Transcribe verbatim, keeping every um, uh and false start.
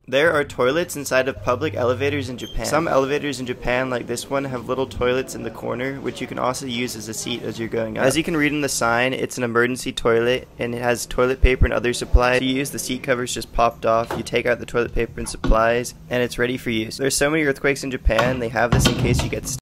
There are toilets inside of public elevators in Japan. Some elevators in Japan, like this one, have little toilets in the corner, which you can also use as a seat as you're going up. As you can read in the sign, it's an emergency toilet, and it has toilet paper and other supplies. You use the seat covers just popped off, you take out the toilet paper and supplies, and it's ready for use. There's so many earthquakes in Japan, they have this in case you get stuck.